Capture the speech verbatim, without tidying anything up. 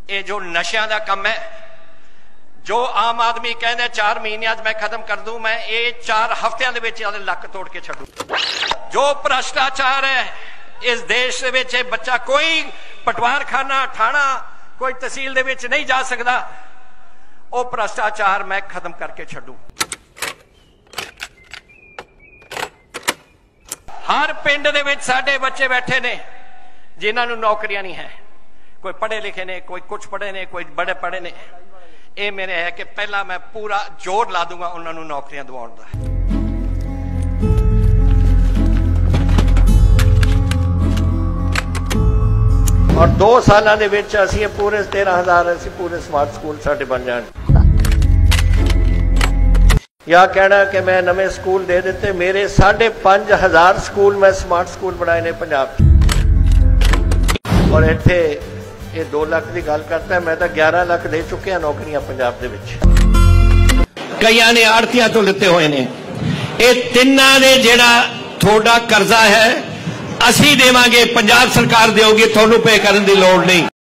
ये जो नशिया का कम है, जो आम आदमी कहने चार महीनों मैं खत्म कर दूं, मैं ये चार हफ्तियां दे विच लक तोड़ के छड्डू। जो भ्रष्टाचार है इस देश दे विच, बच्चा कोई पटवार खाना थाना कोई तहसील दे विच नहीं जा सकता, वो भ्रष्टाचार मैं खत्म करके छड्डू। हर पिंड दे विच साडे बच्चे बैठे ने जिन्हां नूं नौकरियां नहीं है, कोई पढ़े लिखे ने, कोई कुछ पढ़े ने, कोई बड़े पढ़े ने। ये मेरे है कि पहला मैं पूरा जोर ला दूंगा उन्होंने नौकरियां दिवाउण दा। और दो साल दे विच असीं पूरे तेरह हजार असीं पूरे स्मार्ट स्कूल साडे बन जाण। या कहना कि मैं नवे स्कूल दे दिते, मेरे साढ़े पांच हजार स्कूल मैं स्मार्ट स्कूल बनाए ने पंजाब। और इत्थे ये दो लाख की गल करता है, मैं तो ग्यारह लाख दे चुके नौकरियां पंजाब दे विच। कईयां ने आड़तियां तो लिते हुए ने। ये तिन्ना ने जेड़ा थोड़ा कर्जा है असी देवांगे, पंजाब सरकार देगी, थोनू पे करने की लोड़ नहीं।